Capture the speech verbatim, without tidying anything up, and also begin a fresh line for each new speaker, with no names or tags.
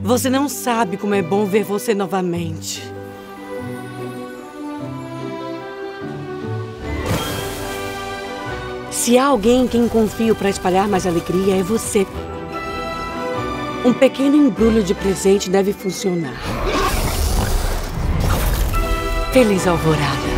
Você não sabe como é bom ver você novamente. Se há alguém em quem confio para espalhar mais alegria, é você. Um pequeno embrulho de presente deve funcionar. Feliz Alvorada.